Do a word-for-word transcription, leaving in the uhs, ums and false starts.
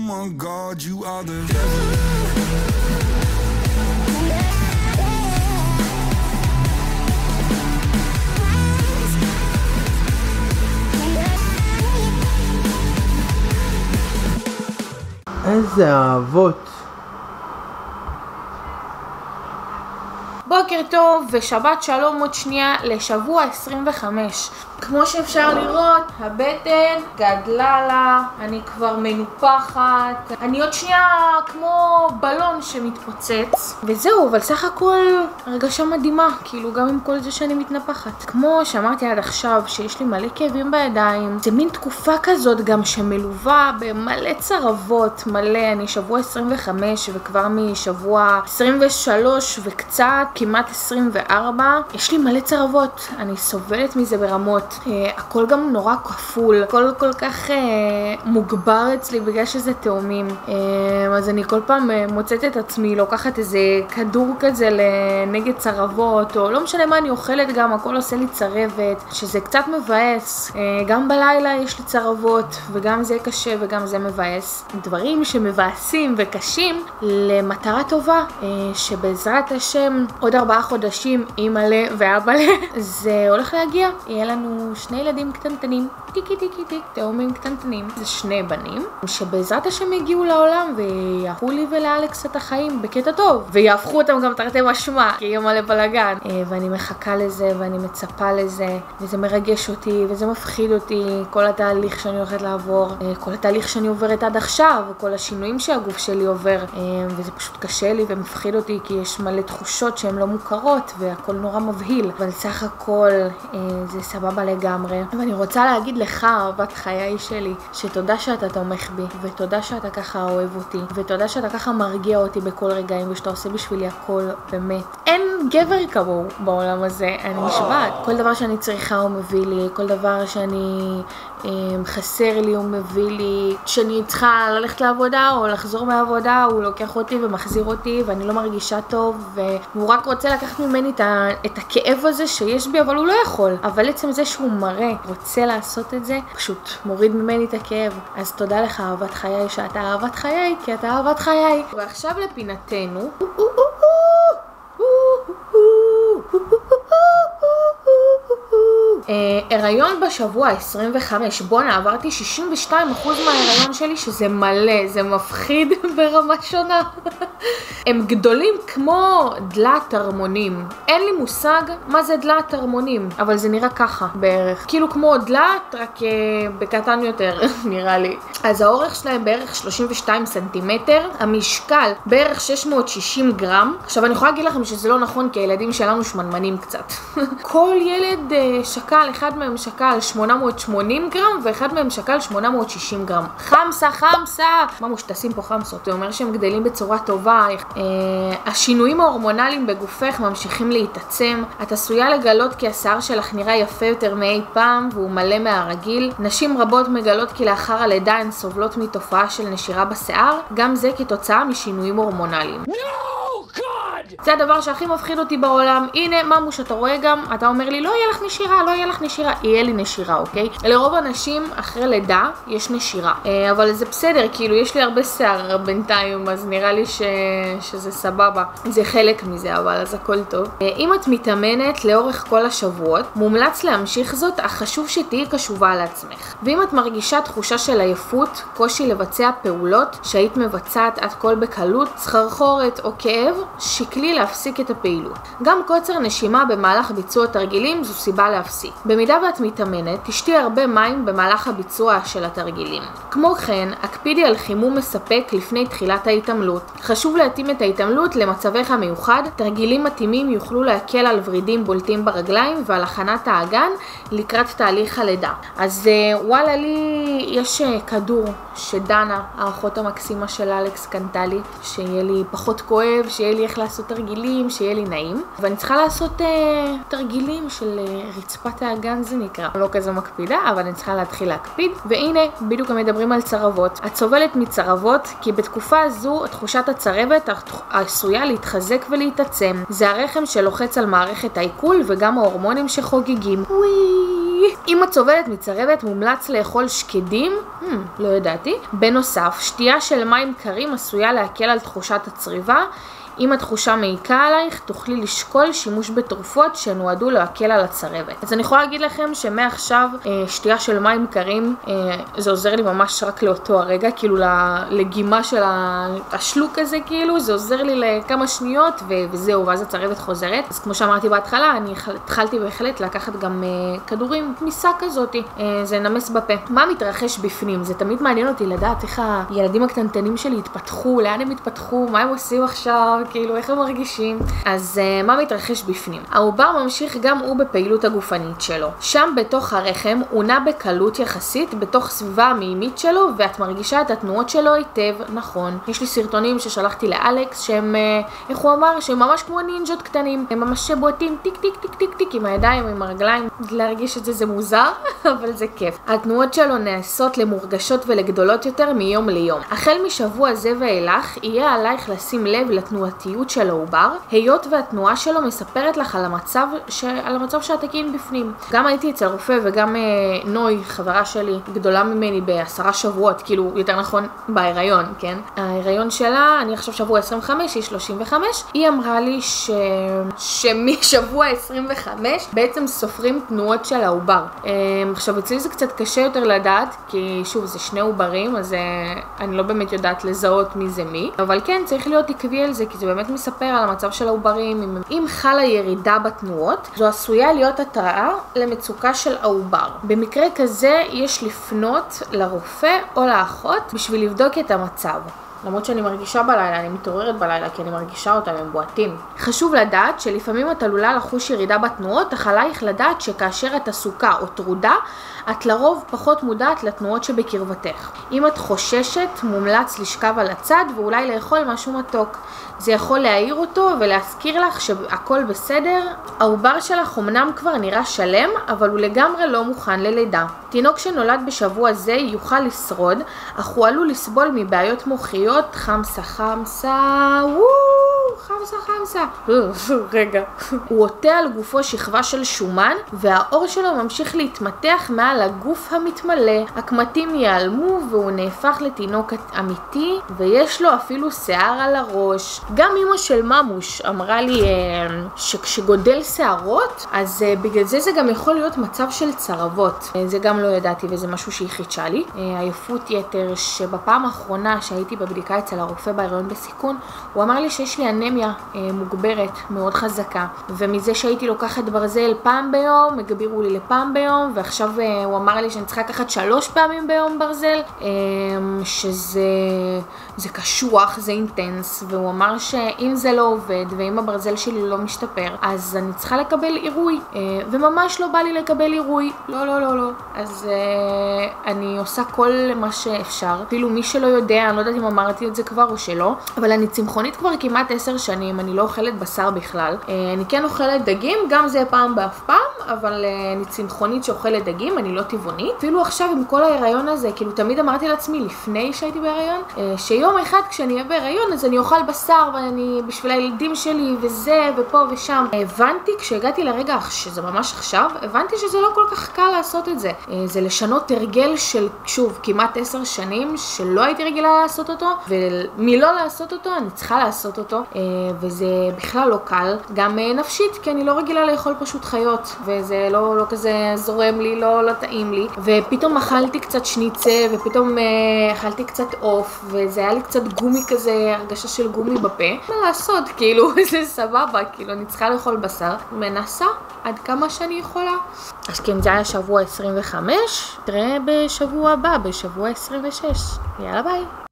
my God, you are the devil. איזה אהבות. בוקר טוב ושבת שלום עוד שנייה לשבוע עשרים וחמש. כמו שאפשר לראות, הבטן גדלה לה, אני כבר מנופחת, אני עוד שנייה כמו בלון שמתפוצץ. וזהו, אבל סך הכל הרגשה מדהימה, כאילו גם עם כל זה שאני מתנפחת. כמו שאמרתי עד עכשיו, שיש לי מלא כאבים בידיים, זה מין תקופה כזאת גם שמלווה במלא צרבות, מלא, אני שבוע עשרים וחמש וכבר משבוע עשרים ושלוש וקצת, כמעט עשרים וארבע, יש לי מלא צרבות, אני סובלת מזה ברמות. Uh, הכל גם נורא כפול, הכל כל כך uh, מוגבר אצלי בגלל שזה תאומים. Uh, אז אני כל פעם uh, מוצאת את עצמי, לוקחת איזה כדור כזה לנגד צרבות, או לא משנה מה אני אוכלת גם, הכל עושה לי צרבת, שזה קצת מבאס. Uh, גם בלילה יש לי צרבות, וגם זה קשה וגם זה מבאס. דברים שמבאסים וקשים למטרה טובה, uh, שבעזרת השם עוד ארבעה חודשים אימא'לה ואבא'לה, זה הולך להגיע. יהיה לנו שני ילדים קטנטנים, טיקי טיקי טיק, תאומים קטנטנים. זה שני בנים שבעזרת השם יגיעו לעולם ויהפכו לי ולאלכס את החיים בקטע טוב, ויהפכו אותם גם תרתי משמע, כי יהיה מלא בלגן. ואני מחכה לזה ואני מצפה לזה, וזה מרגש אותי וזה מפחיד אותי, כל התהליך שאני הולכת לעבור, כל התהליך שאני עוברת עד עכשיו, כל השינויים שהגוף שלי עובר, וזה פשוט קשה לי ומפחיד אותי, כי יש מלא תחושות שהן לא מוכרות והכל נורא מבהיל, אבל סך הכל זה סבבה לגמרי. ואני רוצה להגיד לך, אהבת חיי שלי, שתודה שאתה תומך בי, ותודה שאתה ככה אוהב אותי, ותודה שאתה ככה מרגיע אותי בכל רגעים, ושאתה עושה בשבילי הכל, באמת. אין גבר כמוהו בעולם הזה, אני נשבעת. כל דבר שאני צריכה הוא מביא לי, כל דבר שאני חסר לי הוא מביא לי, שאני צריכה ללכת לעבודה או לחזור מהעבודה, הוא לוקח אותי ומחזיר אותי, ואני לא מרגישה טוב, והוא רק רוצה לקחת ממני את הכאב הזה שיש בי, אבל הוא לא יכול. אבל עצם זה שהוא מראה, רוצה לעשות את זה, פשוט מוריד ממני את הכאב. אז תודה לך, אהבת חיי, שאתה אהבת חיי, כי אתה אהבת חיי. ועכשיו לפינתנו. הריון בשבוע עשרים וחמש, בונה, עברתי שישים ושתיים אחוז מההריון שלי, שזה מלא, זה מפחיד ברמה שונה. הם גדולים כמו דלת הרמונים. אין לי מושג מה זה דלת הרמונים, אבל זה נראה ככה בערך, כאילו כמו דלת, רק בקטן יותר, נראה לי. אז האורך שלהם בערך שלושים ושתיים סנטימטר, המשקל בערך שש מאות ושישים גרם. עכשיו אני יכולה להגיד לכם שזה לא נכון, כי הילדים שלנו שמנמנים קצת. כל ילד שקל, אחד מהם שקל שמונה מאות ושמונים גרם, ואחד מהם שקל שמונה מאות ושישים גרם. חמסה, חמסה! מה מושתסים פה חמסות? זה אומר שהם גדלים בצורה טובה. אה, השינויים ההורמונליים בגופך ממשיכים להתעצם. את עשויה לגלות כי השיער שלך נראה יפה יותר מאי פעם, והוא מלא מהרגיל. נשים רבות מגלות כי לאחר הלידה הן סובלות מתופעה של נשירה בשיער, גם זה כתוצאה משינויים הורמונליים. זה הדבר שהכי מפחיד אותי בעולם. הנה, ממוש, אתה רואה גם, אתה אומר לי, לא יהיה לך נשירה, לא יהיה לך נשירה. יהיה לי נשירה, אוקיי? לרוב האנשים, אחרי לידה, יש נשירה. אבל זה בסדר, כאילו, יש לי הרבה שיער בינתיים, אז נראה לי ש... שזה סבבה. זה חלק מזה, אבל אז הכל טוב. אם את מתאמנת לאורך כל השבועות, מומלץ להמשיך זאת, אך חשוב שתהיי קשובה לעצמך. ואם את מרגישה תחושה של עייפות, קושי לבצע פעולות שהיית מבצעת עד כל בקלות, סחרחורת או כאב, שקלי להפסיק את הפעילות. גם קוצר נשימה במהלך ביצוע תרגילים זו סיבה להפסיק. במידה ואת מתאמנת, תשתי הרבה מים במהלך הביצוע של התרגילים. כמו כן, הקפידי על חימום מספק לפני תחילת ההתעמלות. חשוב להתאים את ההתעמלות למצבך המיוחד. תרגילים מתאימים יוכלו להקל על ורידים בולטים ברגליים ועל הכנת האגן לקראת תהליך הלידה. אז וואלה, לי יש כדור שדנה, האחות המקסימה של אלכס, קנתה לי, שיהיה לי פחות כואב, שיהיה לי איך לעשות תרגילים, שיהיה לי נעים. ואני צריכה לעשות אה, תרגילים של אה, רצפת האגן, זה נקרא. לא כזה מקפידה, אבל אני צריכה להתחיל להקפיד. והנה, בדיוק הם מדברים על צרבות. את סובלת מצרבות, כי בתקופה הזו, תחושת הצרבת עשויה להתחזק ולהתעצם. זה הרחם שלוחץ על מערכת העיכול, וגם ההורמונים שחוגגים. וואי! אם את סובלת מצרבת, מומלץ לאכול שקדים, hmm, לא ידעתי. בנוסף, שתייה של מים קרים עשויה להקל על תחושת הצריבה. אם התחושה מעיקה עלייך, תוכלי לשקול שימוש בתרופות שנועדו להקל על הצרבת. אז אני יכולה להגיד לכם שמעכשיו שתייה של מים קרים, זה עוזר לי ממש רק לאותו הרגע, כאילו לגימה של השלוק הזה, כאילו, זה עוזר לי לכמה שניות וזהו, ואז הצרבת חוזרת. אז כמו שאמרתי בהתחלה, אני התחלתי בהחלט לקחת גם כדורים, תמיסה כזאת, זה נמס בפה. מה מתרחש בפנים? זה תמיד מעניין אותי לדעת איך הילדים הקטנטנים שלי התפתחו, לאן הם התפתחו, מה הם עושים עכשיו, כאילו איך הם מרגישים. אז uh, מה מתרחש בפנים? העובר ממשיך גם הוא בפעילות הגופנית שלו. שם בתוך הרחם הוא נע בקלות יחסית בתוך סביבה המימית שלו, ואת מרגישה את התנועות שלו היטב. נכון, יש לי סרטונים ששלחתי לאלכס שהם, uh, איך הוא אמר, שהם ממש כמו נינג'ות קטנים, הם ממש בועטים טיק טיק טיק טיק טיק עם הידיים, עם הרגליים. להרגיש את זה זה מוזר, אבל זה כיף. התנועות שלו נעשות למורגשות ולגדולות יותר מיום ליום. החל משבוע זה ואילך יהיה עלייך לשים לב לתנועות של העובר, היות והתנועה שלו מספרת לך על המצב, ש... על המצב שהתקין בפנים. גם הייתי אצל רופא וגם אה, נוי, חברה שלי, גדולה ממני בעשרה שבועות, כאילו יותר נכון בהיריון, כן? ההיריון שלה, אני עכשיו שבוע עשרים וחמש, היא שלושים וחמש, היא אמרה לי ש... שמשבוע עשרים וחמש בעצם סופרים תנועות של העובר. אה, עכשיו אצלי זה קצת קשה יותר לדעת, כי שוב זה שני עוברים, אז אה, אני לא באמת יודעת לזהות מי זה מי, אבל כן צריך להיות עקבי על זה, כי זה באמת מספר על המצב של העוברים. אם, אם חלה ירידה בתנועות, זו עשויה להיות התראה למצוקה של העובר. במקרה כזה יש לפנות לרופא או לאחות בשביל לבדוק את המצב. למרות שאני מרגישה בלילה, אני מתעוררת בלילה כי אני מרגישה אותם, הם בועטים. חשוב לדעת שלפעמים את עלולה לחוש ירידה בתנועות, אך עלייך לדעת שכאשר את עסוקה או טרודה, את לרוב פחות מודעת לתנועות שבקרבתך. אם את חוששת, מומלץ לשכב על הצד ואולי לאכול משהו מתוק. זה יכול להעיר אותו ולהזכיר לך שהכל בסדר. העובר שלך אמנם כבר נראה שלם, אבל הוא לגמרי לא מוכן ללידה. תינוק שנולד בשבוע זה יוכל לשרוד, אך הוא עלול לסבול מבעיות מוחיות, חמסה חמסה, וואו, חמסה חמסה. רגע. הוא עוטה על גופו שכבה של שומן, והאור שלו ממשיך להתמתח מעל הגוף המתמלא. הקמטים ייעלמו והוא נהפך לתינוק אמיתי, ויש לו אפילו שיער על הראש. גם אמא של ממוש אמרה לי שכשגודל שערות, אז בגלל זה זה גם יכול להיות מצב של צרבות. זה גם לא ידעתי וזה משהו שהיא חידשה לי. עייפות יתר, שבפעם האחרונה שהייתי בבדיקה אצל הרופא בהיריון בסיכון, הוא אמר לי שיש לי אנמיה מוגברת מאוד חזקה, ומזה שהייתי לוקחת ברזל פעם ביום, הגבירו לי לפעם ביום, ועכשיו הוא אמר לי שאני צריכה לקחת שלוש פעמים ביום ברזל, שזה זה קשוח, זה אינטנס, והוא אמר שאם זה לא עובד ואם הברזל שלי לא משתפר, אז אני צריכה לקבל עירוי, וממש לא בא לי לקבל עירוי, לא לא לא לא, אז אני עושה כל מה שאפשר. אפילו מי שלא יודע, אני לא יודעת אם אמרתי את זה כבר או שלא, אבל אני צמחונית כבר כמעט עשר שנים, אני לא אוכלת בשר בכלל. אני כן אוכלת דגים, גם זה פעם באף פעם, אבל אני צמחונית שאוכלת דגים, אני לא טבעונית. אפילו עכשיו עם כל ההיריון הזה, כאילו תמיד אמרתי לעצמי לפני שהייתי בהיריון, שיום אחד כשאני אהיה בהיריון אז אני אוכל בשר, ואני בשביל הילדים שלי וזה ופה ושם. הבנתי כשהגעתי לרגע שזה ממש עכשיו, הבנתי שזה לא כל כך קל לעשות את זה. זה לשנות הרגל של, שוב, כמעט עשר שנים שלא הייתי רגילה לעשות אותו, ומלא לעשות אותו אני צריכה לעשות אותו, וזה בכלל לא קל, גם נפשית, כי אני לא רגילה לאכול פשוט חיות, וזה לא, לא כזה זורם לי, לא, לא טעים לי, ופתאום אכלתי קצת שניצה, ופתאום אכלתי קצת אוף, וזה היה לי קצת גומי כזה, הרגשה של גומי בפה. מה לעשות, כאילו, זה סבבה, כאילו, אני צריכה לאכול בשר, מנסה עד כמה שאני יכולה. אז כן, זה היה שבוע עשרים וחמש, תראה בשבוע הבא, בשבוע עשרים ושש. יאללה ביי.